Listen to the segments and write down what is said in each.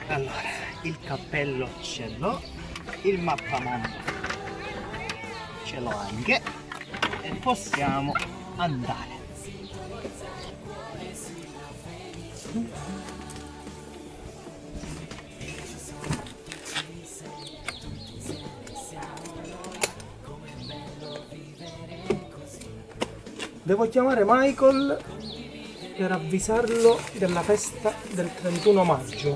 Allora, il cappello ce l'ho, il mappamondo ce l'ho anche e possiamo andare. Devo chiamare Michael per avvisarlo della festa del 31 maggio.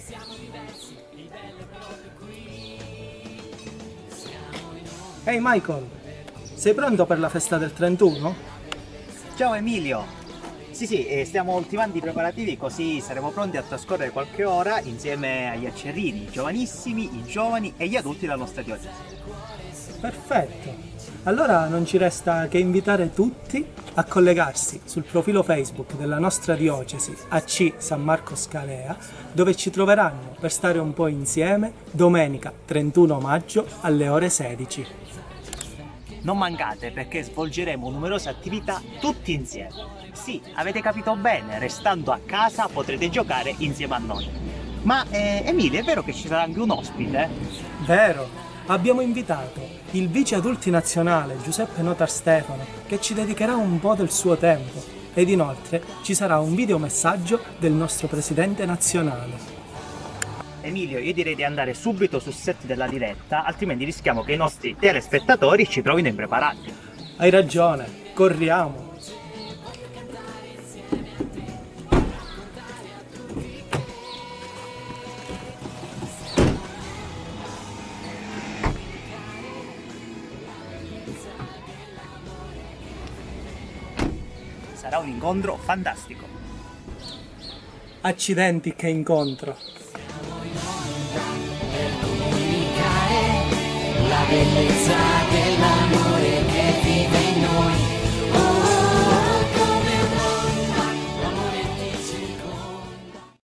Ehi Michael, sei pronto per la festa del 31? Ciao Emilio! Sì, stiamo ultimando i preparativi così saremo pronti a trascorrere qualche ora insieme agli accerrini, i giovanissimi, i giovani e gli adulti della nostra diocesi. Perfetto! Allora non ci resta che invitare tutti a collegarsi sul profilo Facebook della nostra diocesi AC San Marco Scalea, dove ci troveranno per stare un po' insieme domenica 31 maggio alle ore 16. Non mancate perché svolgeremo numerose attività tutti insieme. Sì, avete capito bene, restando a casa potrete giocare insieme a noi. Ma Emilio, è vero che ci sarà anche un ospite? Vero! Abbiamo invitato il vice adulti nazionale Giuseppe Notar Stefano, che ci dedicherà un po' del suo tempo, ed inoltre ci sarà un videomessaggio del nostro presidente nazionale. Emilio, io direi di andare subito sul set della diretta, altrimenti rischiamo che i nostri telespettatori ci trovino impreparati. Hai ragione, corriamo! Sarà un incontro fantastico. Accidenti che incontro! La bellezza del